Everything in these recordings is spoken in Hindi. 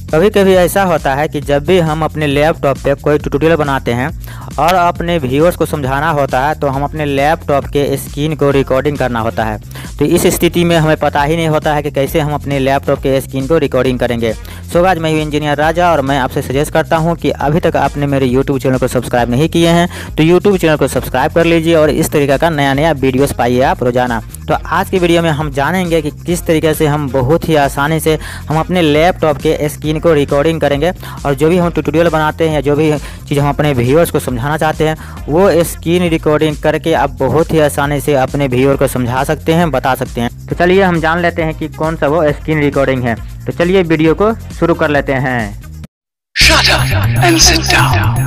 कभी कभी ऐसा होता है कि जब भी हम अपने लैपटॉप पे कोई ट्यूटोरियल बनाते हैं और अपने व्यूअर्स को समझाना होता है तो हम अपने लैपटॉप के स्क्रीन को रिकॉर्डिंग करना होता है। तो इस स्थिति में हमें पता ही नहीं होता है कि कैसे हम अपने लैपटॉप के स्क्रीन को रिकॉर्डिंग करेंगे। सो गाइस, मैं हूं इंजीनियर राजा और मैं आपसे सजेस्ट करता हूं कि अभी तक आपने मेरे यूट्यूब चैनल को सब्सक्राइब नहीं किए हैं तो यूट्यूब चैनल को सब्सक्राइब कर लीजिए और इस तरीके का नया नया वीडियोस पाइए आप रोजाना। तो आज की वीडियो में हम जानेंगे कि किस तरीके से हम बहुत ही आसानी से हम अपने लैपटॉप के स्क्रीन को रिकॉर्डिंग करेंगे और जो भी हम ट्यूटोरियल बनाते हैं या जो भी चीज़ हम अपने व्यूअर्स को समझाना चाहते हैं वो स्क्रीन रिकॉर्डिंग करके आप बहुत ही आसानी से अपने व्यूअर को समझा सकते हैं, बता सकते हैं। तो चलिए हम जान लेते हैं कि कौन सा वो स्क्रीन रिकॉर्डिंग है। तो चलिए वीडियो को शुरू कर लेते हैं। Shut up and sit down.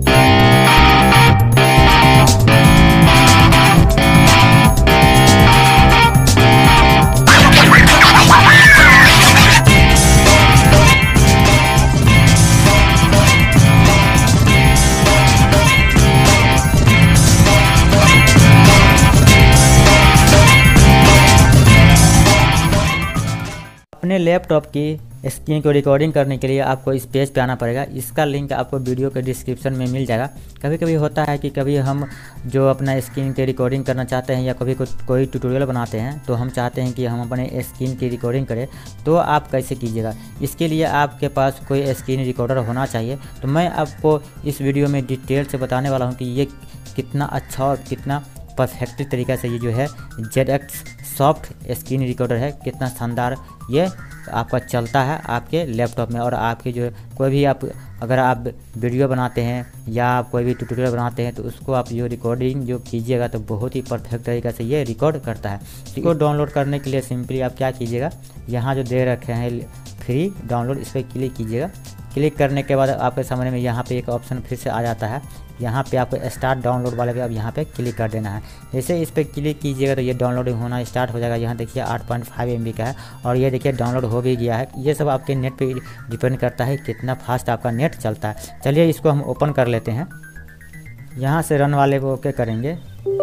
अपने लैपटॉप की स्क्रीन को रिकॉर्डिंग करने के लिए आपको इस पेज पे आना पड़ेगा। इसका लिंक आपको वीडियो के डिस्क्रिप्शन में मिल जाएगा। कभी कभी होता है कि कभी हम जो अपना स्क्रीन की रिकॉर्डिंग करना चाहते हैं या कभी कोई ट्यूटोरियल बनाते हैं तो हम चाहते हैं कि हम अपने स्क्रीन की रिकॉर्डिंग करें, तो आप कैसे कीजिएगा। इसके लिए आपके पास कोई स्क्रीन रिकॉर्डर होना चाहिए। तो मैं आपको इस वीडियो में डिटेल से बताने वाला हूँ कि ये कितना अच्छा और कितना परफेक्ट तरीक़ा से ये जो है ZX सॉफ्ट स्क्रीन रिकॉर्डर है, कितना शानदार ये आपका चलता है आपके लैपटॉप में। और आपके जो कोई भी आप अगर आप वीडियो बनाते हैं या आप कोई भी ट्यूटोरियल बनाते हैं तो उसको आप जो रिकॉर्डिंग जो कीजिएगा तो बहुत ही परफेक्ट तरीक़े से ये रिकॉर्ड करता है। इसको डाउनलोड करने के लिए सिंपली आप क्या कीजिएगा, यहाँ जो दे रखे हैं फ्री डाउनलोड, इस पर क्लिक कीजिएगा। क्लिक करने के बाद आपके सामने में यहाँ पे एक ऑप्शन फिर से आ जाता है। यहाँ पे आपको स्टार्ट डाउनलोड वाले पे अब यहाँ पे क्लिक कर देना है। जैसे इस पर क्लिक कीजिएगा तो ये डाउनलोडिंग होना स्टार्ट हो जाएगा। यहाँ देखिए 8.5 MB का है और ये देखिए डाउनलोड हो भी गया है। ये सब आपके नेट पे डिपेंड करता है कितना फास्ट आपका नेट चलता है। चलिए इसको हम ओपन कर लेते हैं। यहाँ से रन वाले को ओके करेंगे,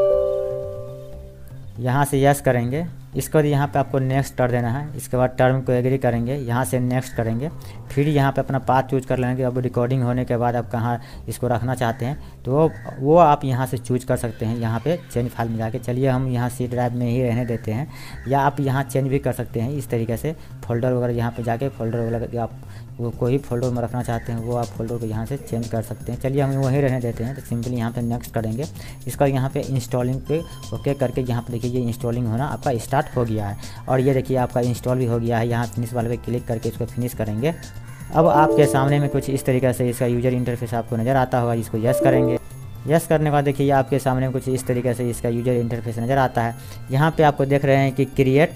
यहाँ से यस करेंगे। इसके बाद यहाँ पे आपको नेक्स्ट कर देना है। इसके बाद टर्म को एग्री करेंगे, यहाँ से नेक्स्ट करेंगे। फिर यहाँ पे अपना पाथ चूज कर लेंगे। अब रिकॉर्डिंग होने के बाद आप कहाँ इसको रखना चाहते हैं तो वो आप यहाँ से चूज कर सकते हैं। यहाँ पे चेंज फाइल में जाके चलिए हम यहाँ सी ड्राइव में ही रहने देते हैं, या आप यहाँ चेंज भी कर सकते हैं इस तरीके से। फोल्डर वगैरह यहाँ पे जाके फोल्डर वगैरह आप वो कोई फोल्डर में रखना चाहते हैं वो आप फोल्डर को यहाँ से चेंज कर सकते हैं। चलिए हम वहीं रहने देते हैं। तो सिंपली यहाँ पे नेक्स्ट करेंगे। इसका यहाँ पे इंस्टॉलिंग पे ओके करके यहाँ पे देखिए ये इंस्टॉलिंग होना आपका स्टार्ट हो गया है और ये देखिए आपका इंस्टॉल भी हो गया है। यहाँ फिनिश वाले पे क्लिक करके इसको फिनिश करेंगे। अब आपके सामने में कुछ इस तरीके से इसका यूजर इंटरफेस आपको नज़र आता होगा। इसको यस करेंगे। यस करने के बाद देखिए आपके सामने कुछ इस तरीके से इसका यूजर इंटरफेस नज़र आता है। यहाँ पे आपको देख रहे हैं कि क्रिएट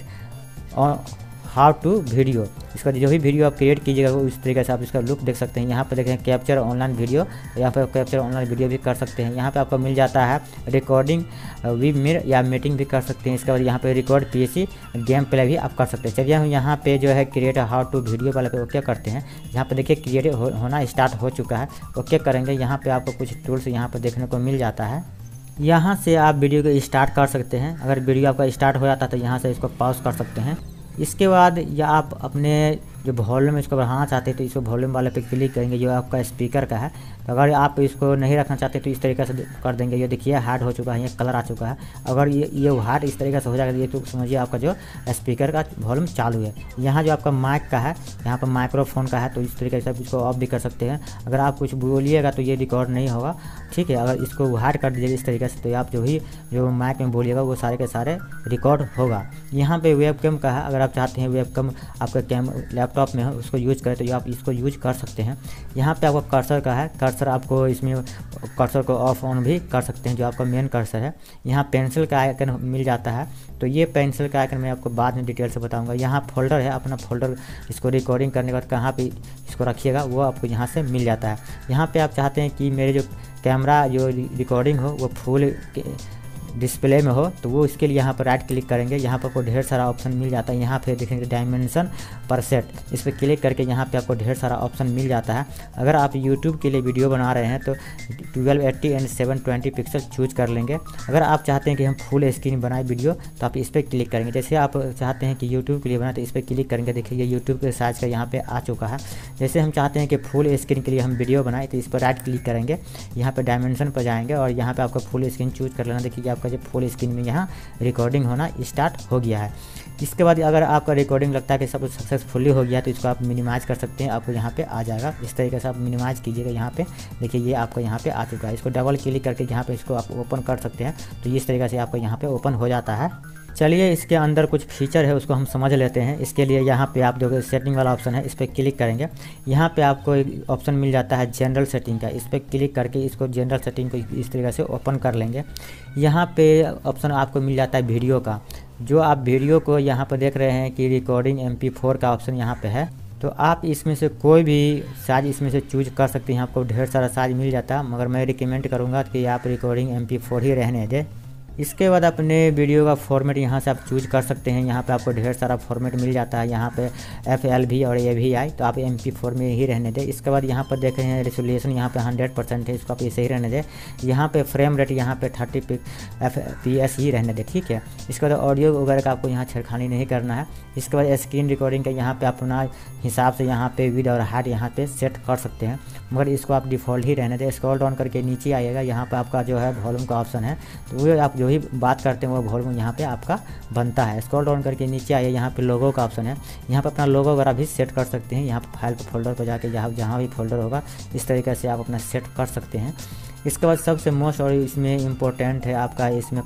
हाउ टू वीडियो, इसका जो भी वीडियो आप क्रिएट कीजिएगा वो इस तरीके से आप इसका लुक देख सकते हैं। यहाँ पर देखें कैप्चर ऑनलाइन वीडियो, यहाँ पर कैप्चर ऑनलाइन वीडियो भी कर सकते हैं। यहाँ पे आपको मिल जाता है रिकॉर्डिंग वी मिर या मीटिंग भी कर सकते हैं। इसके बाद यहाँ पे रिकॉर्ड PC गेम प्ले भी आप कर सकते हैं। चलिए हम यहाँ पे जो है क्रिएट हाउ टू वीडियो वाले पे ओके करते हैं। यहाँ पे देखिए क्रिएट होना स्टार्ट हो चुका है। ओके करेंगे। यहाँ पे आपको कुछ टूल्स यहाँ पर देखने को मिल जाता है। यहाँ से आप वीडियो को स्टार्ट कर सकते हैं। अगर वीडियो आपका स्टार्ट हो जाता है तो यहाँ से इसको पॉज कर सकते हैं। इसके बाद या आप अपने जो वॉल्यूम इसको बढ़ाना चाहते हैं तो इसको वॉल्यूम वाले पे क्लिक करेंगे जो आपका स्पीकर का है। तो अगर आप इसको नहीं रखना चाहते तो इस तरीके से कर देंगे। ये देखिए हार्ड हो चुका है, ये कलर आ चुका है। अगर ये हार्ड इस तरीके से हो जाएगा ये तो समझिए आपका जो स्पीकर का वॉल्यूम चालू है। यहाँ जो आपका माइक का है, यहाँ पर माइक्रोफोन का है तो इस तरीके से आप इसको ऑफ भी कर सकते हैं। अगर आप कुछ बोलिएगा तो ये रिकॉर्ड नहीं होगा, ठीक है। अगर इसको हार्ड कर दीजिएगा इस तरीके से तो आप जो माइक में बोलिएगा वो सारे के सारे रिकॉर्ड होगा। यहाँ पे वेबकैम का है। अगर आप चाहते हैं वेबकैम आपका लैपटॉप में हो उसको यूज करें तो आप इसको यूज कर सकते हैं। यहाँ पे आपको कर्सर का है। कर्सर आपको इसमें कर्सर को ऑफ ऑन भी कर सकते हैं जो आपका मेन कर्सर है। यहाँ पेंसिल का आइकन मिल जाता है। तो ये पेंसिल का आइकन मैं आपको बाद में डिटेल से बताऊंगा। यहाँ फोल्डर है, अपना फोल्डर इसको रिकॉर्डिंग करने के बाद कहाँ पे इसको रखिएगा वो आपको यहाँ से मिल जाता है। यहाँ पे आप चाहते हैं कि मेरे जो कैमरा जो रिकॉर्डिंग हो वो फुल डिस्प्ले में हो तो वो इसके लिए यहाँ पर राइट क्लिक करेंगे। यहाँ पर आपको ढेर सारा ऑप्शन मिल जाता है। यहाँ पे देखेंगे डायमेंशन पर सेट, इस पर क्लिक करके यहाँ पे आपको ढेर सारा ऑप्शन मिल जाता है। अगर आप यूट्यूब के लिए वीडियो बना रहे हैं तो 1280 एंड 720 पिक्सल चूज कर लेंगे। अगर आप चाहते हैं कि हम फुल स्क्रीन बनाए वीडियो तो आप इस पर क्लिक करेंगे। जैसे आप चाहते हैं कि यूट्यूब के लिए बनाए तो इस पर क्लिक करेंगे। देखिए ये यूट्यूब के साइज का यहाँ पे आ चुका है। जैसे हम चाहते हैं कि फुल स्क्रीन के लिए हम वीडियो बनाए तो इस पर राइट क्लिक करेंगे, यहाँ पर डायमेंशन पर जाएंगे और यहाँ पे आपको फुल स्क्रीन चूज कर लेना। देखिए आपका जो फुल स्क्रीन में यहाँ रिकॉर्डिंग होना स्टार्ट हो गया है। इसके बाद अगर आपका रिकॉर्डिंग लगता है कि सब सक्सेसफुली हो गया तो इसको आप मिनिमाइज़ कर सकते हैं, आपको यहाँ पे आ जाएगा। इस तरीके से आप मिनिमाइज़ कीजिएगा। यहाँ पे देखिए ये आपको यहाँ पे आ चुका है। इसको डबल क्लिक करके यहाँ पे इसको आप ओपन कर सकते हैं। तो इस तरीके से आपको यहाँ पे ओपन हो जाता है। चलिए इसके अंदर कुछ फीचर है उसको हम समझ लेते हैं। इसके लिए यहाँ पे आप जो सेटिंग वाला ऑप्शन है इस पर क्लिक करेंगे। यहाँ पे आपको एक ऑप्शन मिल जाता है जनरल सेटिंग का। इस पर क्लिक करके इसको जनरल सेटिंग को इस तरीके से ओपन कर लेंगे। यहाँ पे ऑप्शन आपको मिल जाता है वीडियो का। जो आप वीडियो को यहाँ पर देख रहे हैं कि रिकॉर्डिंग MP4 का ऑप्शन यहाँ पे है, तो आप इसमें से कोई भी साइज इसमें से चूज कर सकते हैं। आपको ढेर सारा साइज मिल जाता है, मगर मैं रिकमेंड करूँगा कि आप रिकॉर्डिंग MP4 ही रहने दें। इसके बाद अपने वीडियो का फॉर्मेट यहाँ से आप चूज कर सकते हैं। यहाँ पे आपको ढेर सारा फॉर्मेट मिल जाता है। यहाँ पे FLV और AVI, तो आप MP4 में ही रहने दें। इसके बाद यहाँ पर देख रहे हैं रेजोल्यूशन यहाँ पे 100% है, इसको आप इसे ही रहने दें। यहाँ पे फ्रेम रेट यहाँ पे 30 FPS ही रहने दें, ठीक है। इसके बाद ऑडियो वगैरह का आपको यहाँ छेड़खानी नहीं करना है। इसके बाद स्क्रीन रिकॉर्डिंग का यहाँ पे अपना हिसाब से यहाँ पे विद और हाइट यहाँ पे सेट कर सकते हैं, मगर इसको आप डिफ़ॉल्ट ही रहने दें। स्क्रॉल डाउन करके नीचे आइएगा, यहाँ पे आपका जो है वॉल्यूम का ऑप्शन है, तो वो आप जो ही बात करते हैं वो वॉल्यूम यहाँ पे आपका बनता है। स्क्रॉल डाउन करके नीचे आइए, यहाँ पे लोगो का ऑप्शन है। यहाँ पे अपना लोगो वगैरह भी सेट कर सकते हैं। यहाँ पे फाइल पे फोल्डर पर जाके जहाँ भी फोल्डर होगा इस तरीके से आप अपना सेट कर सकते हैं। इसके बाद सबसे मोस्ट और इसमें इम्पोर्टेंट है आपका इसमें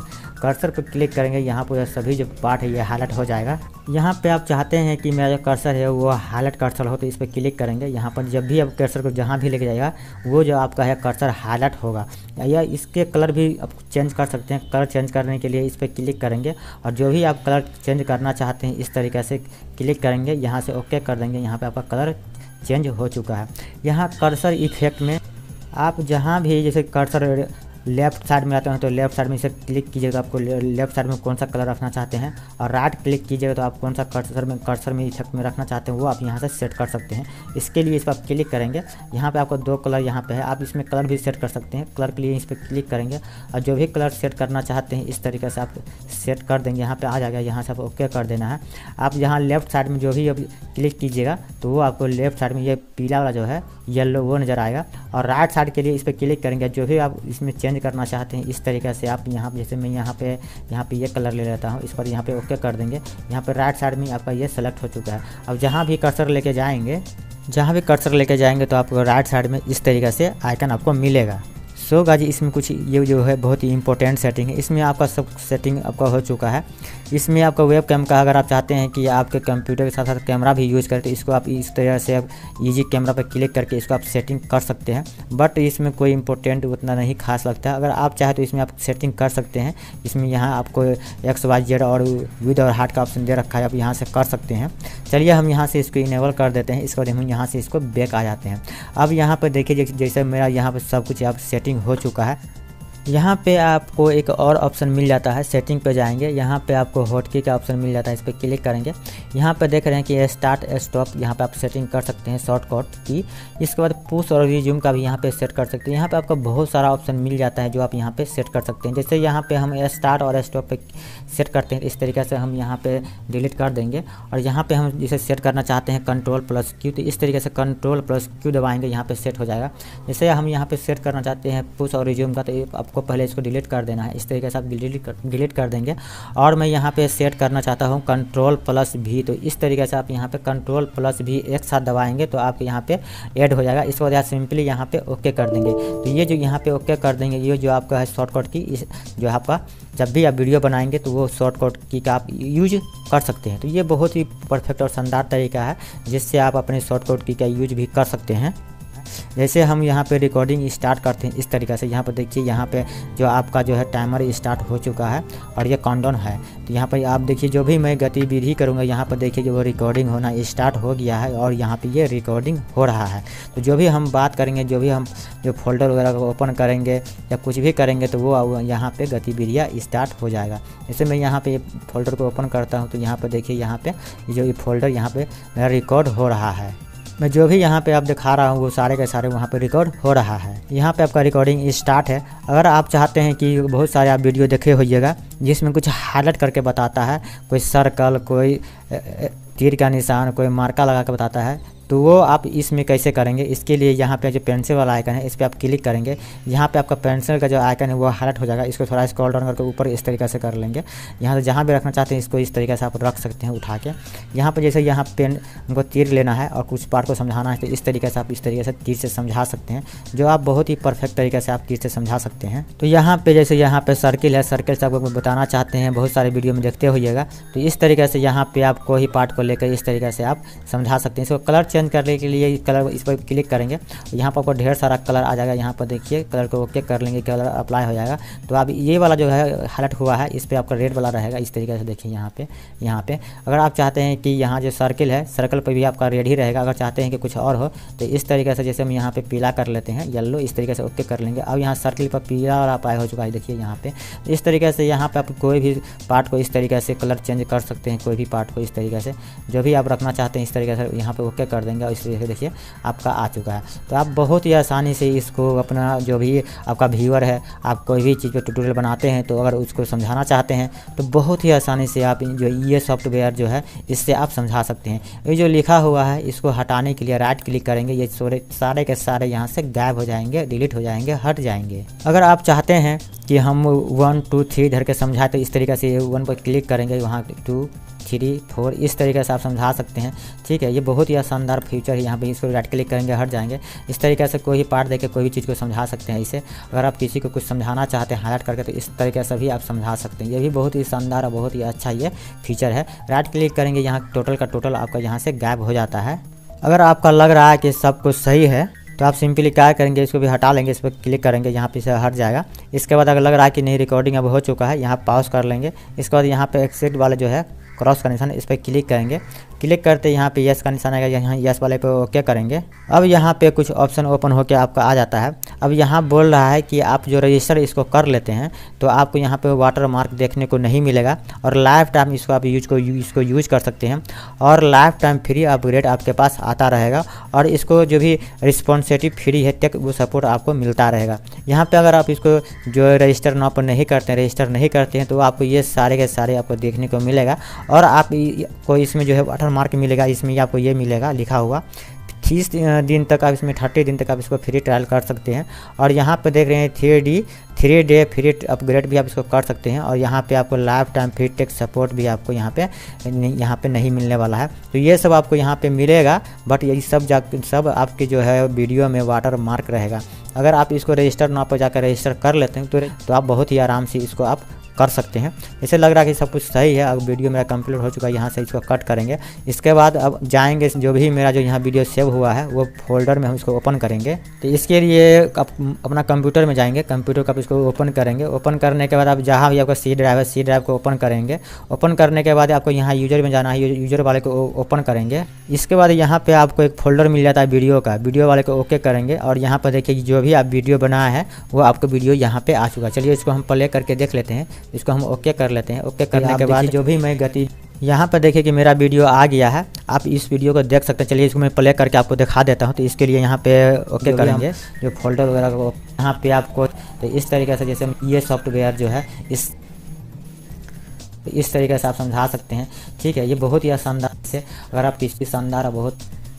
कर्सर पर क्लिक करेंगे। यहाँ पर सभी जो पार्ट है ये हाईलाइट हो जाएगा। यहाँ पे आप चाहते हैं कि मेरा जो कर्सर है वो हाईलाइट कर्सर हो तो इस पर क्लिक करेंगे। यहाँ पर जब भी आप कर्सर को जहाँ भी लेके जाएगा वो जो आपका है कर्सर हाईलाइट होगा। या इसके कलर भी आप चेंज कर सकते हैं। कलर चेंज करने के लिए इस पर क्लिक करेंगे और जो भी आप कलर चेंज करना चाहते हैं इस तरीके से क्लिक करेंगे, यहाँ से ओके कर देंगे। यहाँ पर आपका कलर चेंज हो चुका है। यहाँ कर्सर इफेक्ट में आप जहाँ भी जैसे कर्सर लेफ़्ट साइड में आते हैं तो लेफ़्ट साइड में इसे क्लिक कीजिएगा। आपको लेफ़्ट साइड में कौन सा कलर रखना चाहते हैं, और राइट क्लिक कीजिएगा तो आप कौन सा कर्सर में इफेक्ट में रखना चाहते हैं वो आप यहाँ से सेट कर सकते हैं। इसके लिए इस पर आप क्लिक करेंगे। यहाँ पे आपको 2 कलर यहाँ पे है, आप इसमें कलर भी सेट कर सकते हैं। कलर के लिए इस पर क्लिक करेंगे और जो भी कलर सेट करना चाहते हैं इस तरीके से आप सेट कर देंगे। यहाँ पर आ जाएगा, यहाँ से आप ओके कर देना है। आप यहाँ लेफ़्ट साइड में जो भी अब क्लिक कीजिएगा तो वो आपको लेफ़्ट साइड में ये पीला वाला जो है येलो वो नज़र आएगा। और राइट साइड के लिए इस पर क्लिक करेंगे, जो भी आप इसमें चेंज करना चाहते हैं इस तरीके से आप यहाँ जैसे मैं यहाँ पे ये कलर ले लेता हूँ, इस पर यहाँ पे ओके कर देंगे। यहाँ पे राइट साइड में आपका ये सेलेक्ट हो चुका है। अब जहाँ भी कर्सर लेके जाएंगे तो आपको राइट साइड में इस तरीके से आइकन आपको मिलेगा। सो गाजी इसमें कुछ ये जो है बहुत ही इंपॉर्टेंट सेटिंग है। इसमें आपका सब सेटिंग आपका हो चुका है। इसमें आपका वेब कैम का अगर आप चाहते हैं कि आपके कंप्यूटर के साथ साथ कैमरा भी यूज़ करें तो इसको आप इस तरह से आप ईजी कैमरा पर क्लिक करके इसको आप सेटिंग कर सकते हैं। बट इसमें कोई इंपॉर्टेंट उतना नहीं खास लगता है। अगर आप चाहें तो इसमें आप सेटिंग कर सकते हैं। इसमें यहाँ आपको XYZ और विद और हार्ट का ऑप्शन दे रखा है, आप यहाँ से कर सकते हैं। चलिए हम यहाँ से इसको इनेबल कर देते हैं। इसके बाद हम यहाँ से इसको बैक आ जाते हैं। अब यहाँ पर देखिए जैसे मेरा यहाँ पर सब कुछ आप सेटिंग हो चुका है। यहाँ पे आपको एक और ऑप्शन मिल जाता है, सेटिंग पे जाएंगे। यहाँ पे आपको हॉटकी का ऑप्शन मिल जाता है, इस पर क्लिक करेंगे। यहाँ पे देख रहे हैं कि स्टार्ट स्टॉप, यहाँ पे आप सेटिंग कर सकते हैं शॉर्टकट की। इसके बाद पुश और रिज्यूम का भी यहाँ पे सेट कर सकते हैं। यहाँ पे आपको बहुत सारा ऑप्शन मिल जाता है जो आप यहाँ पे सेट कर सकते हैं। जैसे यहाँ पे हम स्टार्ट और स्टॉप पे सेट करते हैं, इस तरीके से हम यहाँ पे डिलीट कर देंगे। और यहाँ पे हम जिसे सेट करना चाहते हैं Ctrl+Q, तो इस तरीके से Ctrl+Q दबाएंगे, यहाँ पे सेट हो जाएगा। जैसे हम यहाँ पे सेट करना चाहते हैं पुश और रिज्यूम का, तो आपको पहले इसको डिलीट कर देना है। इस तरीके से आप डिलीट कर देंगे। और मैं यहाँ पे सेट करना चाहता हूँ Ctrl+V, तो इस तरीके से आप यहाँ पे Ctrl+V एक साथ दबाएंगे तो आपके यहाँ पे ऐड हो जाएगा। इसके बाद आप सिंपली यहाँ पे ओके कर देंगे। तो ये जो यहाँ पे ओके कर देंगे, ये जो आपका है शॉर्टकट की, जो आपका जब भी आप वीडियो बनाएंगे तो वो शॉर्टकट की का आप यूज कर सकते हैं। तो ये बहुत ही परफेक्ट और शानदार तरीका है जिससे आप अपने शॉर्टकट की का यूज भी कर सकते हैं। जैसे हम यहाँ पे रिकॉर्डिंग स्टार्ट करते हैं इस तरीके से, यहाँ पर देखिए यहाँ पे जो आपका जो है टाइमर स्टार्ट हो चुका है और ये काउंटडाउन है। तो यहाँ पर आप देखिए जो भी मैं गतिविधि करूँगा यहाँ पर देखिए कि वो रिकॉर्डिंग होना स्टार्ट हो गया है और यहाँ पे ये रिकॉर्डिंग हो रहा है। तो जो भी हम बात करेंगे, जो भी हम जो फोल्डर वगैरह को ओपन करेंगे या कुछ भी करेंगे तो वो यहाँ पे गतिविधियाँ स्टार्ट हो जाएगा। जैसे मैं यहाँ पे फोल्डर को ओपन करता हूँ तो यहाँ पर देखिए यहाँ पे जो ये फोल्डर यहाँ पे मेरा रिकॉर्ड हो रहा है। मैं जो भी यहाँ पे आप दिखा रहा हूँ वो सारे के सारे वहाँ पे रिकॉर्ड हो रहा है। यहाँ पे आपका रिकॉर्डिंग स्टार्ट है। अगर आप चाहते हैं कि बहुत सारे आप वीडियो देखे होइएगा जिसमें कुछ हाईलाइट करके बताता है, कोई सर्कल, कोई तीर का निशान, कोई मार्का लगा के बताता है, तो वो आप इसमें कैसे करेंगे, इसके लिए यहाँ पे जो पेंसिल वाला आइकन है इस पर आप क्लिक करेंगे। यहाँ पे आपका पेंसिल का जो आइकन है वो हाईलाइट हो जाएगा। इसको थोड़ा स्क्रॉल डाउन करके ऊपर इस तरीके से कर लेंगे। यहाँ से जहाँ भी रखना चाहते हैं इसको इस तरीके से आप रख सकते हैं उठा के। यहाँ पर जैसे यहाँ पेन उनको तीर लेना है और कुछ पार्ट को समझाना है तो इस तरीके से आप इस तरीके से तीर से समझा सकते हैं, जो आप बहुत ही परफेक्ट तरीके से आप तीर से समझा सकते हैं। तो यहाँ पे जैसे यहाँ पे सर्किल है, सर्किल से आपको बताना चाहते हैं, बहुत सारे वीडियो में देखते होइएगा। तो इस तरीके से यहाँ पे आप कोई पार्ट को लेकर इस तरीके से आप समझा सकते हैं। इसको कलर चेंज करने के लिए कलर इस पर क्लिक करेंगे, यहाँ पर आपको ढेर सारा कलर आ जाएगा। यहाँ पर देखिए कलर को ओके कर लेंगे, कलर अप्लाई हो जाएगा। तो अब ये वाला जो है हाईलाइट हुआ है इस पर आपका रेड वाला रहेगा इस तरीके से। देखिए यहाँ पे अगर आप चाहते हैं कि यहाँ जो सर्किल है सर्कल पर भी आपका रेड ही रहेगा। अगर चाहते हैं कि कुछ और हो तो इस तरीके से जैसे हम यहाँ पे पीला कर लेते हैं, येलो, इस तरीके से ओके कर लेंगे। अब यहाँ सर्किल पर पीला वाला अप्लाई हो चुका है देखिए यहाँ पे। इस तरीके से यहाँ पे आप कोई भी पार्ट को इस तरीके से कलर चेंज कर सकते हैं, कोई भी पार्ट को इस तरीके से जो भी आप रखना चाहते हैं इस तरीके से यहाँ पे ओके कर देंगे और इस तरीके से देखिए आपका आ चुका है। तो आप बहुत ही आसानी से इसको अपना जो भी आपका व्यूअर है, आप कोई भी चीज़ पे ट्यूटोरियल बनाते हैं तो अगर उसको समझाना चाहते हैं तो बहुत ही आसानी से आप जो ये सॉफ्टवेयर जो है इससे आप समझा सकते हैं। ये जो लिखा हुआ है इसको हटाने के लिए राइट क्लिक करेंगे, ये सारे के सारे यहाँ से गायब हो जाएंगे, डिलीट हो जाएंगे, हट जाएंगे। अगर आप चाहते हैं कि हम 1 2 3 धर के समझाएं तो इस तरीके से 1 पर क्लिक करेंगे, वहाँ 2 3 4 इस तरीके से आप समझा सकते हैं। ठीक है, ये बहुत ही शानदार फीचर है। यहाँ पे इसको राइट क्लिक करेंगे, हट जाएंगे। इस तरीके से कोई भी पार्ट देके कोई भी चीज़ को समझा सकते हैं। इसे अगर आप किसी को कुछ समझाना चाहते हैं हाईलाइट करके तो इस तरीके से भी आप समझा सकते हैं। ये भी बहुत ही शानदार और बहुत ही अच्छा ये फीचर है। राइट क्लिक करेंगे, यहाँ टोटल का टोटल आपका यहाँ से गायब हो जाता है। अगर आपका लग रहा है कि सब कुछ सही है तो आप सिंपली क्या करेंगे, इसको भी हटा लेंगे, इस पर क्लिक करेंगे, यहाँ पे से हट जाएगा। इसके बाद अगर लग रहा है कि नहीं रिकॉर्डिंग अब हो चुका है, यहाँ पॉज कर लेंगे। इसके बाद यहाँ पे एक्सेप्ट वाले जो है क्रॉस का निशान इस पर क्लिक करेंगे। क्लिक करते यहाँ पे यस का निशान आएगा, यहाँ यस वाले पे ओके करेंगे। अब यहाँ पे कुछ ऑप्शन ओपन होकर आपका आ जाता है। अब यहाँ बोल रहा है कि आप जो रजिस्टर इसको कर लेते हैं तो आपको यहाँ पे वाटर मार्क देखने को नहीं मिलेगा और लाइफ टाइम इसको आप इसको यूज कर सकते हैं और लाइफ टाइम फ्री अपग्रेड आपके पास आता रहेगा और इसको जो भी रिस्पॉन्सिबिलिटी फ्री है टेक वो सपोर्ट आपको मिलता रहेगा। यहाँ पे अगर आप इसको जो रजिस्टर नाउ पर नहीं करते हैं, रजिस्टर नहीं करते हैं तो आपको ये सारे के सारे आपको देखने को मिलेगा और आप को इसमें जो है वाटर मार्क मिलेगा, इसमें आपको ये मिलेगा लिखा हुआ 30 दिन तक आप इसमें 30 दिन तक आप इसको फ्री ट्रायल कर सकते हैं। और यहाँ पे देख रहे हैं 3 डे फ्री अपग्रेड भी आप इसको कर सकते हैं और यहाँ पे आपको life time free tech support भी आपको यहाँ पे नहीं मिलने वाला है। तो ये सब आपको यहाँ पे मिलेगा, बट ये सब आपके जो है वीडियो में वाटर मार्क रहेगा। अगर आप इसको रजिस्टर नाउ पर जाकर रजिस्टर कर लेते हैं तो आप बहुत ही आराम से इसको आप कर सकते हैं। इसे लग रहा है कि सब कुछ सही है। अब वीडियो मेरा कंप्लीट हो चुका है, यहाँ से इसको कट करेंगे। इसके बाद अब जाएंगे जो भी मेरा जो यहाँ वीडियो सेव हुआ है वो फोल्डर में हम इसको ओपन करेंगे। तो इसके लिए अपना कंप्यूटर में जाएंगे, कंप्यूटर का इसको ओपन करेंगे। ओपन करने के बाद आप जहाँ भी आपका सी ड्राइव है सी ड्राइव को ओपन करेंगे। ओपन करने के बाद आपको यहाँ यूजर में जाना है, यूजर वाले को ओपन करेंगे। इसके बाद यहाँ पर आपको एक फोल्डर मिल जाता है वीडियो का, वीडियो वाले को ओके करेंगे और यहाँ पर देखिए जो भी आप वीडियो बनाया है वो आपको वीडियो यहाँ पर आ चुका है। चलिए इसको हम प्ले करके देख लेते हैं, इसको हम ओके कर लेते हैं। ओके करने के बाद जो भी मैं गति यहाँ पर देखिए कि मेरा वीडियो आ गया है, आप इस वीडियो को देख सकते हैं। चलिए इसको मैं प्ले करके आपको दिखा देता हूँ। तो इसके लिए यहाँ पे ओके करेंगे, जो फोल्डर वगैरह को यहाँ पे आपको तो इस तरीके से जैसे ये सॉफ्टवेयर जो है इस तरीके से आप समझा सकते हैं। ठीक है, ये बहुत ही शानदार से अगर आप किसी शानदार बहुत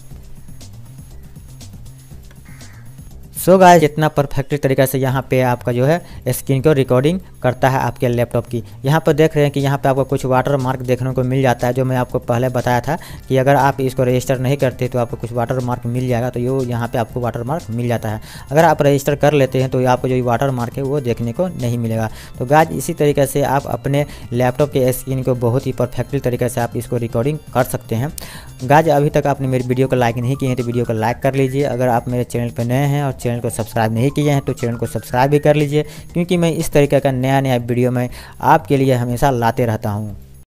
सो गाइस इतना परफेक्ट तरीके से यहाँ पे आपका जो है स्क्रीन को रिकॉर्डिंग करता है आपके लैपटॉप की। यहाँ पर देख रहे हैं कि यहाँ पे आपको कुछ वाटर मार्क देखने को मिल जाता है, जो मैं आपको पहले बताया था कि अगर आप इसको रजिस्टर नहीं करते तो आपको कुछ वाटर मार्क मिल जाएगा। तो ये यहाँ पे आपको वाटर मार्क मिल जाता है। अगर आप रजिस्टर कर लेते हैं तो आपको जो वाटर मार्क है वो देखने को नहीं मिलेगा। तो गाइस इसी तरीके से आप अपने लैपटॉप के स्क्रीन को बहुत ही परफेक्टली तरीके से आप इसको रिकॉर्डिंग कर सकते हैं। गाइस अभी तक आपने मेरी वीडियो को लाइक नहीं किए हैं तो वीडियो को लाइक कर लीजिए। अगर आप मेरे चैनल पर नए हैं और चैनल को सब्सक्राइब नहीं किए हैं तो चैनल को सब्सक्राइब भी कर लीजिए, क्योंकि मैं इस तरीके का नया वीडियो मैं आपके लिए हमेशा लाते रहता हूँ।